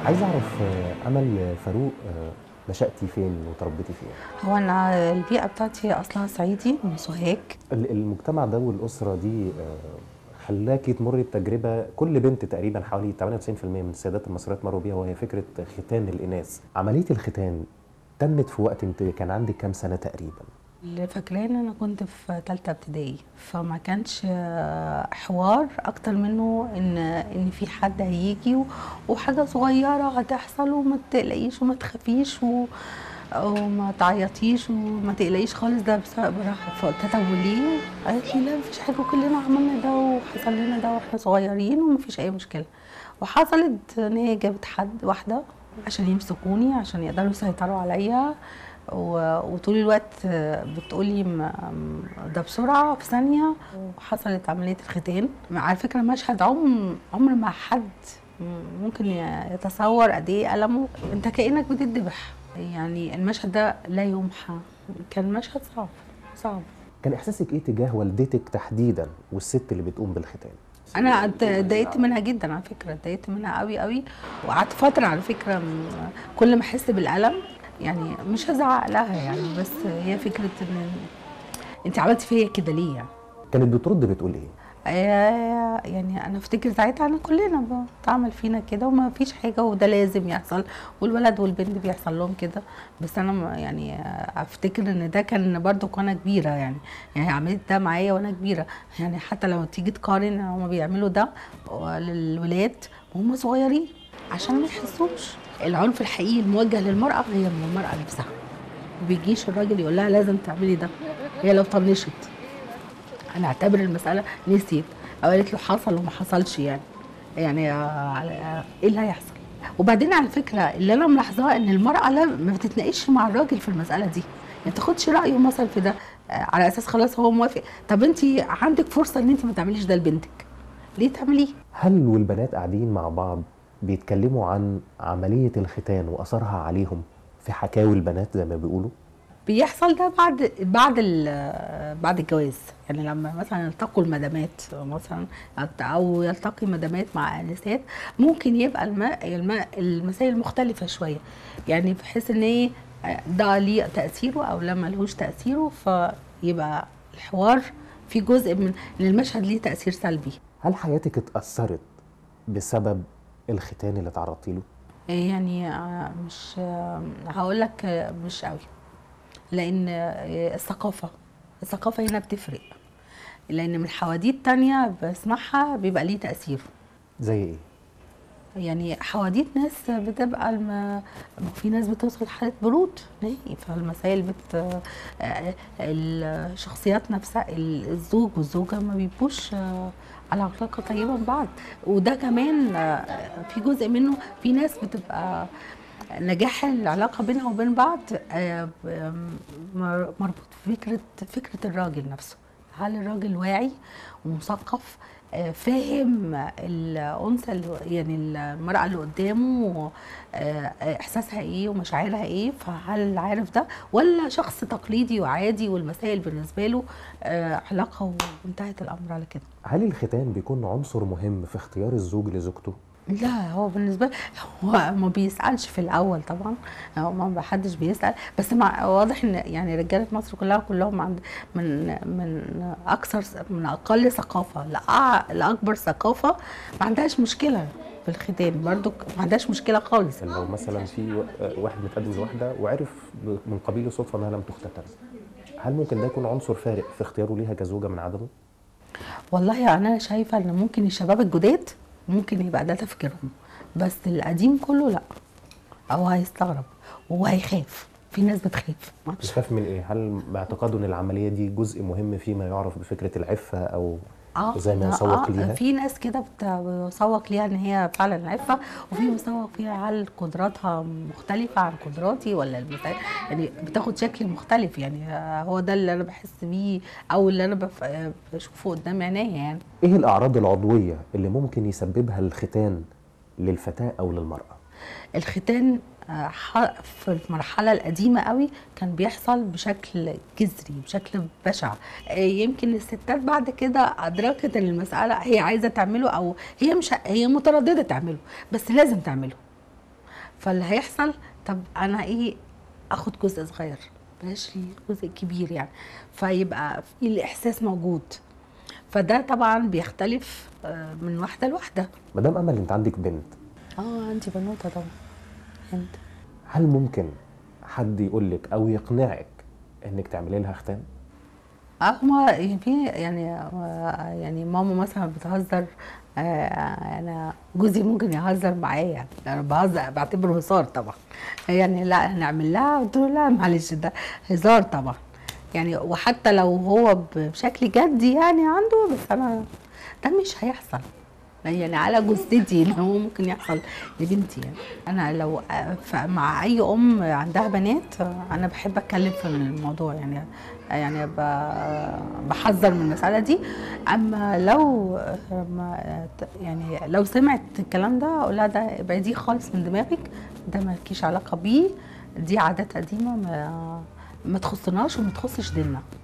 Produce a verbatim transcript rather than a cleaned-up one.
عايز اعرف آه، امل فاروق، آه، نشأتي فين وتربيتي فين؟ هو أنا البيئة بتاعتي أصلها صعيدي من سوهاج. ال- المجتمع ده والاسره دي آه، خلاكي تمري بتجربه كل بنت تقريبا حوالي ثمانية وتسعين بالمية من السيدات المصريات مروا بيها، وهي فكره ختان الاناث. عمليه الختان تمت في وقت انت كان عندك كام سنه تقريبا؟ اللي فاكراه إن أنا كنت في تالتة ابتدائي، فما كانش آه، حوار أكتر منه إن إن في حد هيجي و- وحاجة صغيرة هتحصل وما تقلقيش وما تخافيش و وما تعيطيش وما تقلقيش خالص ده بسبب راحة. فقلت لها طب وليه؟ قالت لي لا مفيش حاجة، كلنا عملنا ده وحصل لنا ده واحنا صغيرين ومفيش أي مشكلة. وحصلت إن هي جابت حد واحدة عشان يمسكوني عشان يقدروا يسيطروا عليا، و- وطول الوقت بتقولي م- م- ده بسرعة في ثانية. وحصلت عملية الختان. على فكرة مشهد عمر عمر ما حد ممكن يتصور قد ايه ألمه. انت كأنك بتذبح، يعني المشهد ده لا يمحى. كان مشهد صعب صعب. كان احساسك ايه تجاه والدتك تحديدا والست اللي بتقوم بالختان؟ انا ات- اتضايقت منها جدا على فكره، اتضايقت منها قوي قوي. وقعدت فتره على فكره م- كل ما احس بالالم يعني مش هزعق لها يعني، بس هي فكره ان انت عملتي فيا كده ليه يعني. كانت بترد بتقول ايه؟ آه، يعني انا افتكر ساعتها ان كلنا بتعمل فينا كده وما فيش حاجه وده لازم يحصل، والولد والبنت بيحصل لهم كده. بس انا ما- يعني آه، افتكر ان ده كان برضو وانا كبيره يعني. يعني عملت ده معايا وانا كبيره. يعني حتى لو تيجي تقارن هما بيعملوا ده للولاد وهم صغيرين عشان ما يحسوش. العنف الحقيقي الموجه للمراه هي من المراه نفسها. ما بيجيش الراجل يقول لها لازم تعملي ده. هي لو طنشت انا اعتبر المساله نسيت او قالت له حصل وما حصلش يعني. يعني آه، على- آه، ايه اللي هيحصل؟ وبعدين على فكره اللي انا ملاحظاه ان المراه لا ما بتتناقش مع الراجل في المساله دي. يعني تاخدش رايه مثلا في ده آه، على اساس خلاص هو موافق. طب انت عندك فرصه ان انت ما تعمليش ده لبنتك، ليه تعمليه؟ هل والبنات قاعدين مع بعض بيتكلموا عن عمليه الختان واثرها عليهم في حكاوي البنات زي ما بيقولوا؟ بيحصل ده بعد بعد ال- بعد الجواز. يعني لما مثلا يلتقوا المدامات مثلا او يلتقي مدامات مع انسات، ممكن يبقى الماء الماء المسائل مختلفه شويه. يعني بحيث ان ايه ده ليه تاثيره او لا ملهوش تاثيره، فيبقى الحوار في جزء من ان المشهد ليه تاثير سلبي. هل حياتك اتاثرت بسبب الختان اللي تعرضتي له؟ يعني آه، مش هقول لك مش قوي، لان الثقافه الثقافه هنا بتفرق. لان من حواديت تانية بسمعها بيبقى ليه تأثير. زي ايه؟ يعني حواديت ناس بتبقى الم... في ناس بتوصل حالة برود نهائي. فالمسائل بت آه، الشخصيات نفسها الزوج والزوجة ما بيبقوش آه، على علاقة طيبة ببعض. وده كمان آه، في جزء منه في ناس بتبقى نجاح العلاقة بينها وبين بعض آه، مر- مربوط بفكرة فكرة الراجل نفسه. هل الراجل واعي ومثقف آه، فاهم الأنثى اللي- يعني المرأة اللي قدامه آه، إحساسها إيه ومشاعرها إيه؟ فهل عارف ده ولا شخص تقليدي وعادي والمسائل بالنسبة له آه، علاقة وانتهت الأمر على كده؟ هل الختان بيكون عنصر مهم في اختيار الزوج لزوجته؟ لا هو بالنسبه لي هو ما بيسالش في الاول طبعا. هو ما حدش بيسال، بس مع واضح ان يعني رجاله مصر كلها كلهم عند من من اكثر من اقل ثقافه لأع- لاكبر ثقافه ما عندهاش مشكله في الختان. برضو ما عندهاش مشكله خالص. لو مثلا في و- آه، واحد متقدم لواحده وعرف ب- من قبيل الصدفه انها لم تختتن، هل ممكن ده يكون عنصر فارق في اختياره ليها كزوجه من عدمه؟ والله انا شايفه ان ممكن الشباب الجداد ممكن يبقى ده تفكيرهم، بس القديم كله لا. او هيستغرب وهيخاف. في ناس بتخاف ما اعرفش. بيخاف من ايه؟ هل باعتقاده ان العمليه دي جزء مهم فيما يعرف بفكره العفه، او اه زي ما لا يسوق اه ليها؟ في ناس كده بت- بتسوق ليها ان هي فعلا عفه، وفي بيسوق فيها هل قدراتها مختلفه عن قدراتي ولا المسائل يعني بتاخد شكل مختلف. يعني آه، هو ده اللي انا بحس بيه او اللي انا بف- آه، بشوفه قدام عينيا يعني. ايه الاعراض العضويه اللي ممكن يسببها الختان للفتاه او للمراه؟ الختان آه، ح- في المرحلة القديمة قوي كان بيحصل بشكل جذري بشكل بشع. آه، يمكن الستات بعد كده أدركت إن المسألة هي عايزة تعمله أو هي مش هي مترددة تعمله، بس لازم تعمله. فاللي هيحصل طب انا ايه، اخد جزء صغير بلاش لي جزء كبير يعني، فيبقى في الاحساس موجود. فده طبعا بيختلف آه، من واحده لواحده. مدام امل، انت عندك بنت. اه عندي بنوته طبعا. انت هل ممكن حد يقول لك او يقنعك انك تعملي لها ختان؟ اه هما يعني في يعني آه، يعني ماما مثلا بتهزر، آه، انا جوزي ممكن يهزر معايا يعني، انا بهزر بعتبره هزار طبعا، يعني لا هنعمل لها، قلت له لا معلش ده هزار طبعا يعني، وحتى لو هو بشكل جدي يعني عنده، بس انا ده مش هيحصل يعني على جثتي ان هو ممكن يحصل لبنتي يعني. انا لو ف- مع اي ام عندها بنات انا بحب اتكلم في الموضوع يعني، يعني ب- بحذر من المساله دي. اما لو ما يعني لو سمعت الكلام ده اقول لها ده ابعديه خالص من دماغك، ده مالكيش علاقه بيه، دي عادات قديمه ما ما تخصناش وما تخصش ديننا.